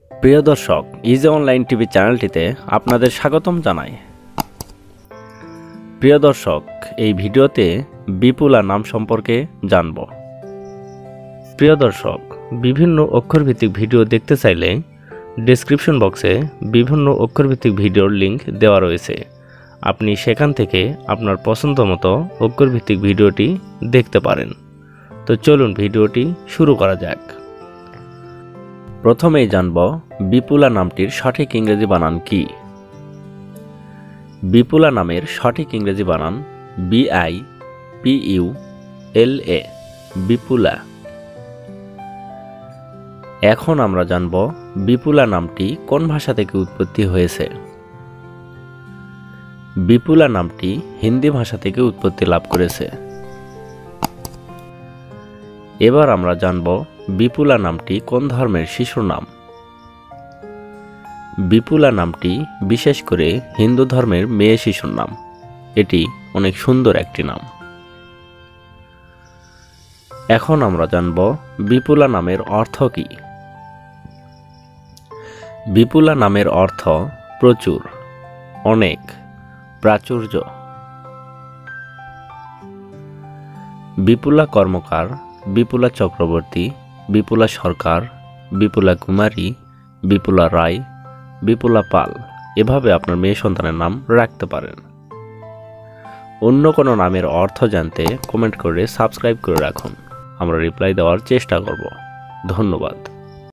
প্রিয় দর্শক, easy online TV চ্যানেলটিতে আপনাদের স্বাগতম জানাই। প্রিয় দর্শক, এই ভিডিওতে বিপুলা নাম সম্পর্কে জানব। প্রিয় দর্শক, বিভিন্ন অক্ষরভিত্তিক ভিডিও দেখতে চাইলে ডেসক্রিপশন বক্সে বিভিন্ন অক্ষরভিত্তিক ভিডিওর লিংক দেওয়া রয়েছে। আপনি সেখান থেকে আপনার পছন্দ মতো অক্ষরভিত্তিক ভিডিওটি দেখতে পারেন। তো চলুন ভিডিওটি শুরু করা যাক। প্রথমেই জানব বিপুলা নামটির সঠিক ইংরেজি বানান কি। বিপুলা নামের সঠিক ইংরেজি বানান BIPULA, বিপুলা। এখন আমরা জানব বিপুলা নামটি কোন ভাষা থেকে উৎপত্তি হয়েছে। বিপুলা নামটি হিন্দি ভাষা থেকে উৎপত্তি লাভ করেছে। এবার আমরা জানব বিপুলা নামটি কোন ধর্মের শিশুর নাম। বিপুলা নামটি বিশেষ করে হিন্দু ধর্মের মেয়ে শিশুর নাম। এটি অনেক সুন্দর একটি নাম। এখন আমরা জানব বিপুলা নামের অর্থ কি। বিপুলা নামের অর্থ প্রচুর, অনেক, প্রাচুর্য। বিপুলা কর্মকার, বিপুলা চক্রবর্তী, বিপুলা সরকার, বিপুলা কুমারী, বিপুলা রায়, বিপুলা পাল, এভাবে আপনার মেয়ে সন্তানের নাম রাখতে পারেন। অন্য কোনো নামের অর্থ জানতে কমেন্ট করে সাবস্ক্রাইব করে রাখুন। আমরা রিপ্লাই দেওয়ার চেষ্টা করব। ধন্যবাদ।